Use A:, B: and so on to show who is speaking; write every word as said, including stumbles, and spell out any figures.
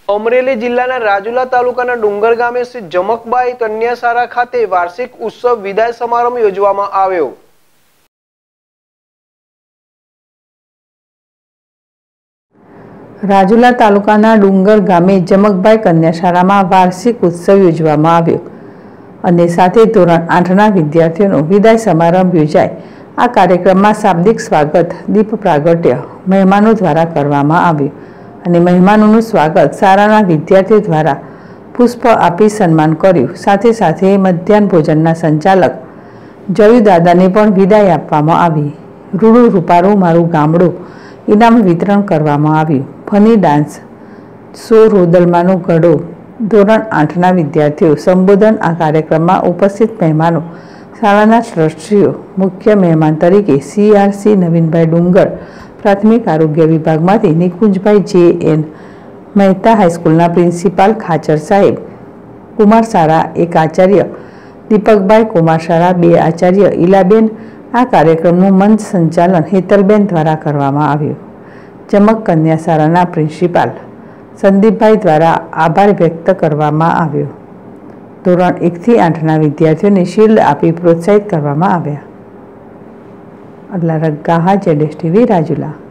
A: અમરેલી જિલ્લાના રાજુલા તાલુકાના ડુંગર ગામે શ્રી જમકબાઈ કન્યા શાળા ખાતે વાર્ષિક ઉત્સવ વિદાય સમારંભ યોજવામાં આવ્યો।
B: રાજુલા તાલુકાના ડુંગર ગામે જમકબાઈ કન્યા શાળામાં વાર્ષિક ઉત્સવ યોજવામાં આવ્યો અને સાથે ધોરણ આઠના વિદ્યાર્થીઓનો વિદાય સમારંભ યોજાય। આ કાર્યક્રમમાં શાબ્દિક સ્વાગત, દીપ પ્રાગટ્ય મહેમાનો દ્વારા કરવામાં આવ્યું અને મહેમાનોનું સ્વાગત શાળાના વિદ્યાર્થીઓ દ્વારા પુષ્પ આપી સન્માન કર્યું। સાથે સાથે મધ્યાહન ભોજનના સંચાલક જયુ દાદાને પણ વિદાય આપવામાં આવી। રૂડું રૂપારું મારું ગામડું ઇનામ વિતરણ કરવામાં આવ્યું। ફની ડાન્સ શો રોદલમાનો ગળો ધોરણ આઠના વિદ્યાર્થીઓ સંબોધન। આ કાર્યક્રમમાં ઉપસ્થિત મહેમાનો શાળાના ટ્રસ્ટીઓ, મુખ્ય મહેમાન તરીકે સીઆરસી નવીનભાઈ ડુંગર, પ્રાથમિક આરોગ્ય વિભાગમાંથી નિકુંજભાઈ જે એન મહેતા, હાઈસ્કૂલના પ્રિન્સિપાલ ખાચર સાહેબ, કુમાર શાળા એક આચાર્ય, દીપકભાઈ કુમાર શાળા બે આચાર્ય, ઈલાબેન। આ કાર્યક્રમનું મંચ સંચાલન હેતલબેન દ્વારા કરવામાં આવ્યું। જમક કન્યા શાળાના પ્રિન્સિપાલ સંદીપભાઈ દ્વારા આભાર વ્યક્ત કરવામાં આવ્યો। ધોરણ એકથી આઠના વિદ્યાર્થીઓને શિલ્ડ આપી પ્રોત્સાહિત કરવામાં આવ્યા। અલ્લા રગ્ગાહા જેડેશ ટીવી રાજુલા।